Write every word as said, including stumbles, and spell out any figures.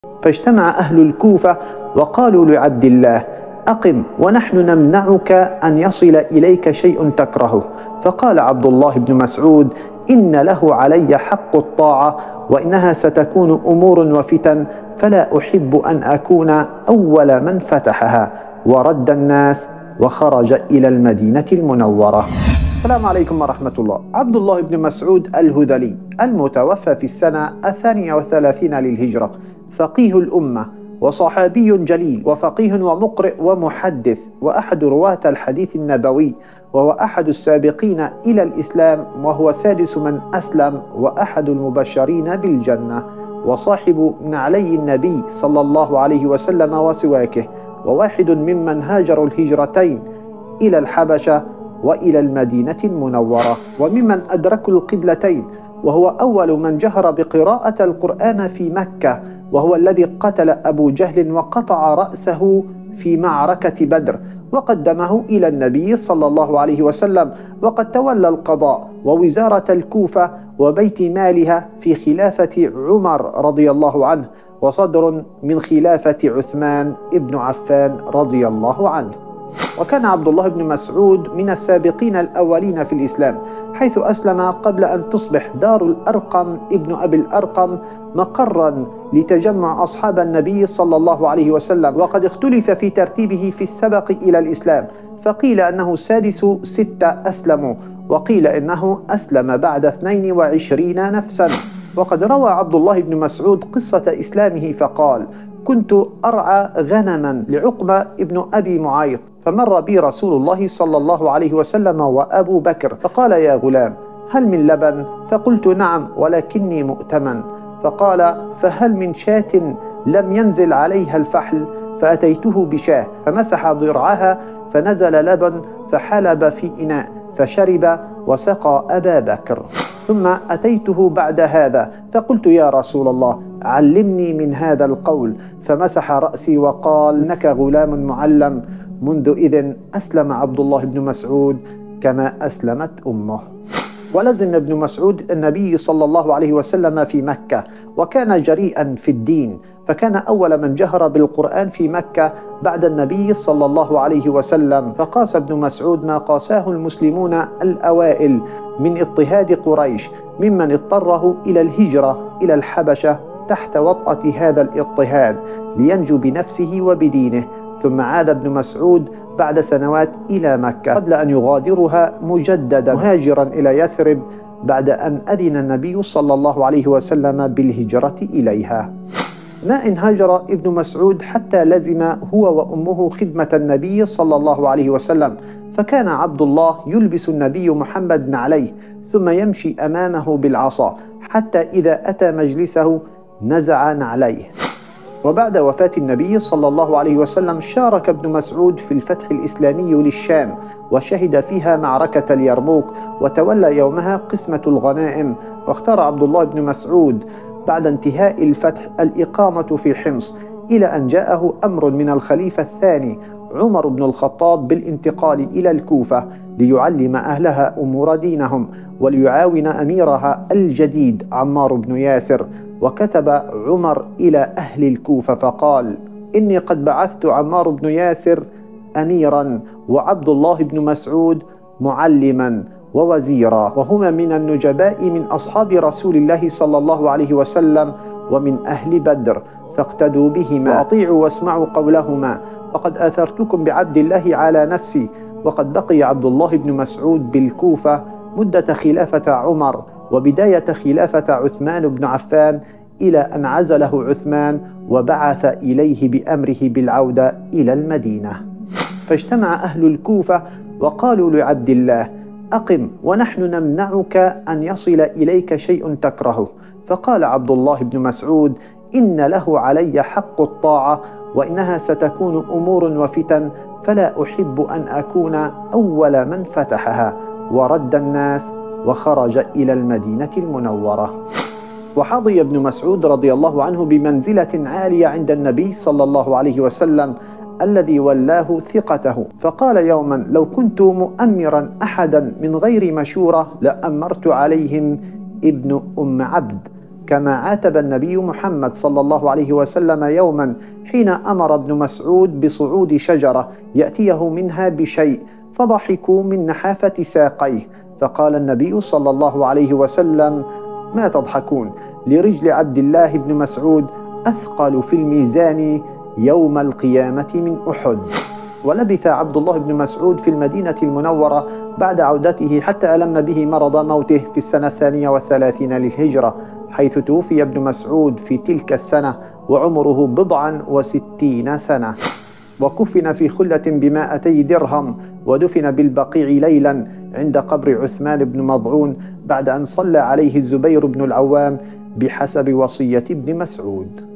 فاجتمع أهل الكوفة وقالوا لعبد الله: أقم ونحن نمنعك أن يصل إليك شيء تكرهه. فقال عبد الله بن مسعود: إن له علي حق الطاعة، وإنها ستكون أمور وفتن، فلا أحب أن أكون أول من فتحها. ورد الناس وخرج إلى المدينة المنورة. السلام عليكم ورحمة الله. عبد الله بن مسعود الهذلي المتوفى في السنة الثانية والثلاثين للهجرة، فقيه الأمة وصحابي جليل وفقيه ومقرئ ومحدث وأحد رواة الحديث النبوي، وهو أحد السابقين إلى الإسلام، وهو سادس من أسلم وأحد المبشرين بالجنة، وصاحب نعلي النبي صلى الله عليه وسلم وسواكه، وواحد ممن هاجروا الهجرتين إلى الحبشة وإلى المدينة المنورة، وممن أدركوا القبلتين، وهو أول من جهر بقراءة القرآن في مكة، وهو الذي قتل أبو جهل وقطع رأسه في معركة بدر وقدمه إلى النبي صلى الله عليه وسلم، وقد تولى القضاء ووزارة الكوفة وبيت مالها في خلافة عمر رضي الله عنه، وصدر من خلافة عثمان ابن عفان رضي الله عنه. وكان عبد الله بن مسعود من السابقين الأولين في الإسلام، حيث أسلم قبل أن تصبح دار الأرقم ابن أبي الأرقم مقرا لتجمع أصحاب النبي صلى الله عليه وسلم، وقد اختلف في ترتيبه في السبق إلى الإسلام، فقيل أنه سادس ستة أسلموا، وقيل إنه أسلم بعد اثنين وعشرين نفسا. وقد روى عبد الله بن مسعود قصة إسلامه فقال: كنت أرعى غنما لعقبة ابن أبي معيط، فمر بي رسول الله صلى الله عليه وسلم وأبو بكر، فقال: يا غلام، هل من لبن؟ فقلت: نعم، ولكني مؤتمن. فقال: فهل من شاة لم ينزل عليها الفحل؟ فأتيته بشاة فمسح ضرعها فنزل لبن، فحلب في إناء فشرب وسقى أبا بكر. ثم أتيته بعد هذا فقلت: يا رسول الله، علمني من هذا القول. فمسح رأسي وقال: إنك غلام معلم. منذ إذن أسلم عبد الله بن مسعود كما أسلمت أمه. ولزم ابن مسعود النبي صلى الله عليه وسلم في مكة، وكان جريئا في الدين، فكان أول من جهر بالقرآن في مكة بعد النبي صلى الله عليه وسلم. فقاس ابن مسعود ما قاساه المسلمون الأوائل من اضطهاد قريش، ممن اضطره إلى الهجرة إلى الحبشة تحت وطأة هذا الاضطهاد لينجو بنفسه وبدينه. ثم عاد ابن مسعود بعد سنوات إلى مكة قبل أن يغادرها مجددا مهاجرا إلى يثرب بعد أن أذن النبي صلى الله عليه وسلم بالهجرة إليها. ما إن هاجر ابن مسعود حتى لزم هو وأمه خدمة النبي صلى الله عليه وسلم، فكان عبد الله يلبس النبي محمد نعليه ثم يمشي أمامه بالعصا، حتى إذا أتى مجلسه نزع نعليه. وبعد وفاة النبي صلى الله عليه وسلم شارك ابن مسعود في الفتح الإسلامي للشام، وشهد فيها معركة اليرموك، وتولى يومها قسمة الغنائم. واختار عبد الله بن مسعود بعد انتهاء الفتح الإقامة في حمص، إلى أن جاءه أمر من الخليفة الثاني عمر بن الخطاب بالانتقال إلى الكوفة ليعلم أهلها أمور دينهم، وليعاون أميرها الجديد عمار بن ياسر. وكتب عمر إلى أهل الكوفة فقال: إني قد بعثت عمار بن ياسر أميرا، وعبد الله بن مسعود معلما ووزيرا، وهما من النجباء من أصحاب رسول الله صلى الله عليه وسلم ومن أهل بدر، فاقتدوا بهما وأطيعوا واسمعوا قولهما، وقد آثرتكم بعبد الله على نفسي. وقد بقي عبد الله بن مسعود بالكوفة مدة خلافة عمر وبداية خلافة عثمان بن عفان، إلى أن عزله عثمان وبعث إليه بأمره بالعودة إلى المدينة. فاجتمع أهل الكوفة وقالوا لعبد الله: أقم ونحن نمنعك أن يصل إليك شيء تكرهه. فقال عبد الله بن مسعود: إن له علي حق الطاعة، وإنها ستكون أمور وفتن، فلا أحب أن أكون أول من فتحها. ورد الناس وخرج إلى المدينة المنورة. وحظي ابن مسعود رضي الله عنه بمنزلة عالية عند النبي صلى الله عليه وسلم الذي ولاه ثقته، فقال يوما: لو كنت مؤمرا أحدا من غير مشورة لأمرت عليهم ابن أم عبد، كما عاتب النبي محمد صلى الله عليه وسلم يوما حين أمر ابن مسعود بصعود شجرة يأتيه منها بشيء، فضحكوا من نحافة ساقيه، فقال النبي صلى الله عليه وسلم: ما تضحكون؟ لرجل عبد الله بن مسعود أثقل في الميزان يوم القيامة من أحد. ولبث عبد الله بن مسعود في المدينة المنورة بعد عودته حتى ألم به مرض موته في السنة الثانية والثلاثين للهجرة، حيث توفي ابن مسعود في تلك السنة وعمره بضعا وستين سنة، وكفن في خلة بمائتي درهم، ودفن بالبقيع ليلا عند قبر عثمان بن مضعون بعد أن صلى عليه الزبير بن العوام بحسب وصية ابن مسعود.